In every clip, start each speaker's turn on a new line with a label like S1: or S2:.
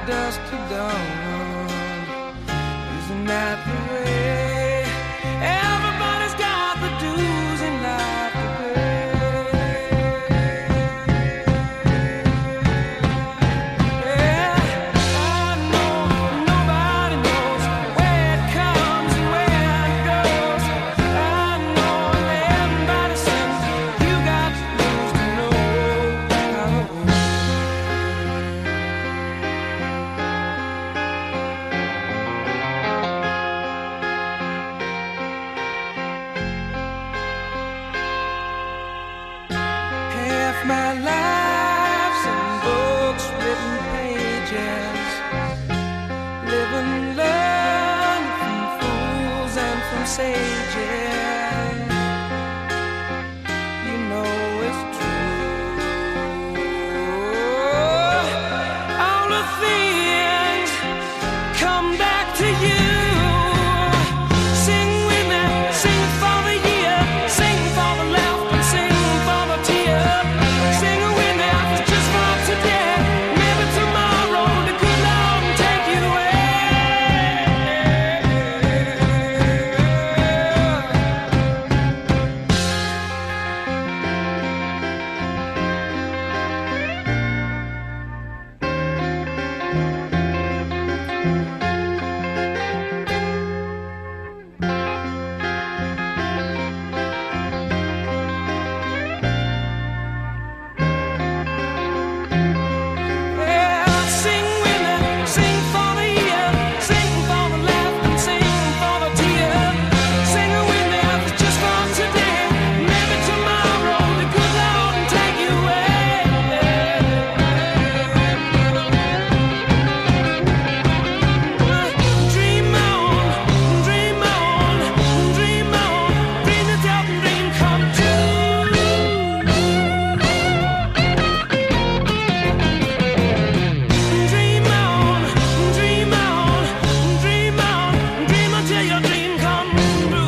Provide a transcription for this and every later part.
S1: dusk to dawn. Isn't that the way? Everybody's got the dues in life to pay. Yeah, I know nobody knows where it comes and where it goes. I know everybody sings. You got the dues to know how it goes. Half my life's in books, written pages. Live and learn from fools and from sages. You know it's true. All the things come back to you. Sing with me, sing for the year, sing for the laugh and sing for the tear. Sing with me, it's just for today. Maybe tomorrow the good Lord will take you away. Yeah, sing with me, sing for the year, sing for the laugh and sing for the tear. Sing with me, it's just for today. Maybe tomorrow the good Lord will take you away. Dream on, dream on, dream on, dream yourself and dream come true. Dream on, dream on, dream on, dream until your dream come true.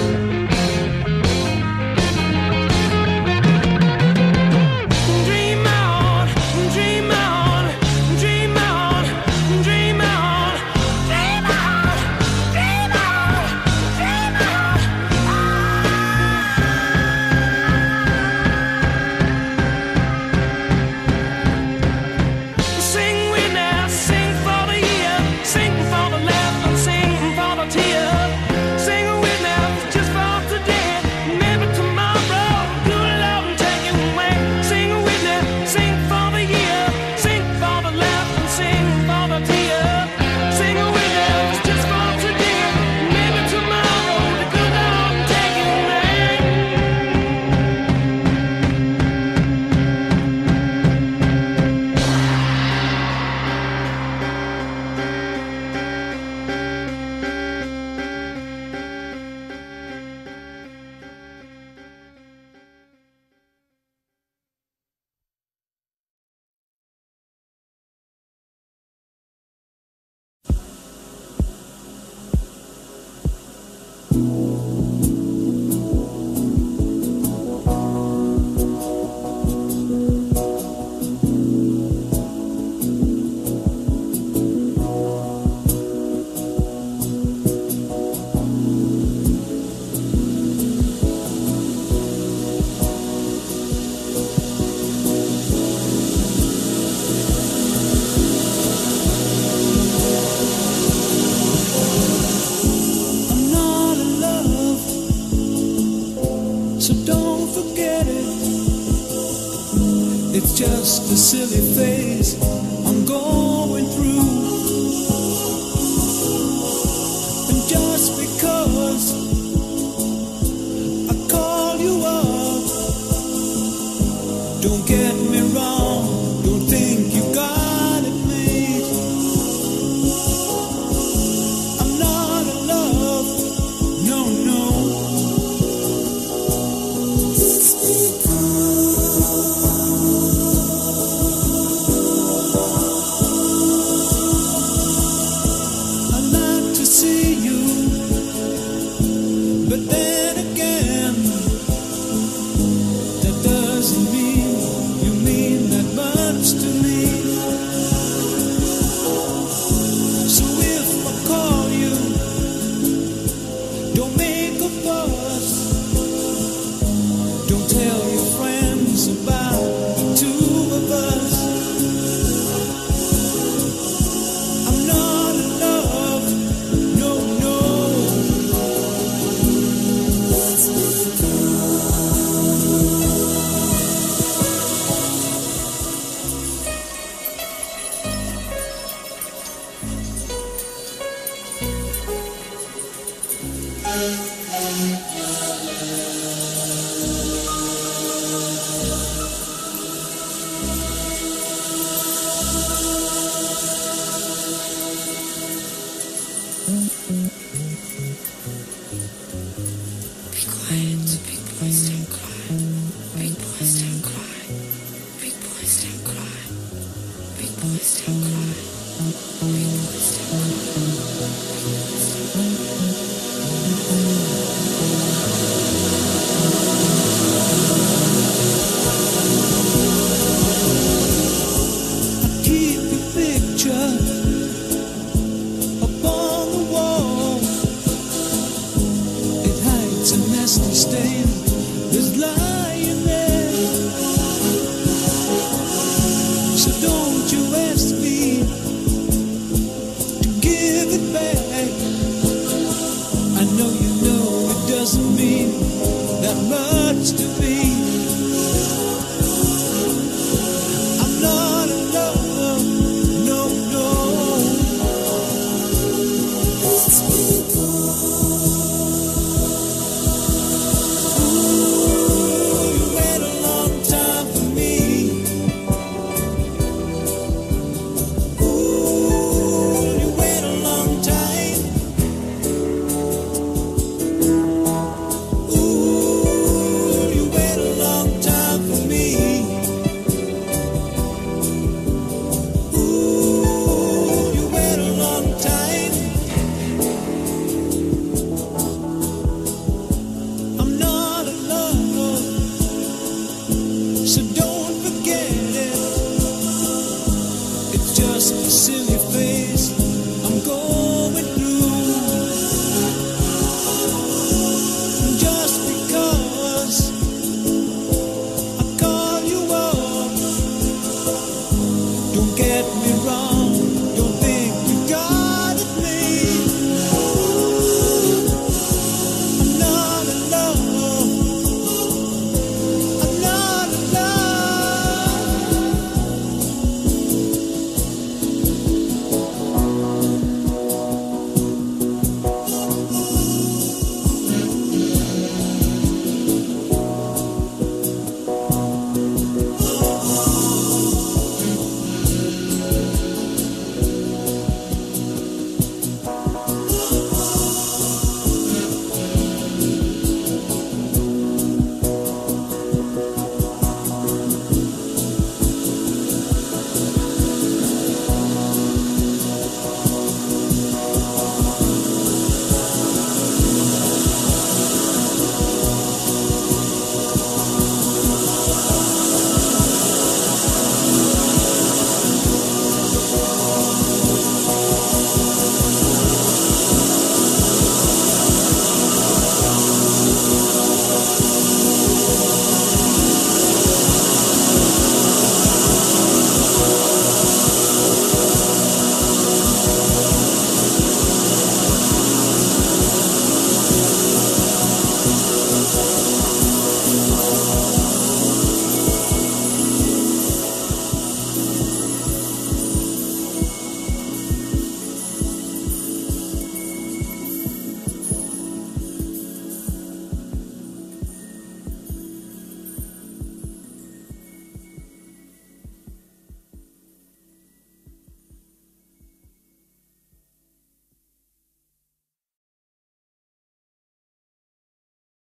S1: Dream on, dream on, dream on, dream on, dream on, dream on, dream on. Sing with me, sing for the year, sing for the laugh and sing for the tear. Sing with me, just for today. Maybe tomorrow, good Lord will take you away. Sing with me, sing for the year, sing for the laugh and sing for the tear. Sing with me, just for today. Maybe tomorrow, the good Lord will take you away. I'm not in love, so don't forget it. It's just a silly phase I'm going through. And just because I call you up, don't get me wrong, don't think you got it made. I'm not in love, no, no.
S2: So don't forget it. It's just a silly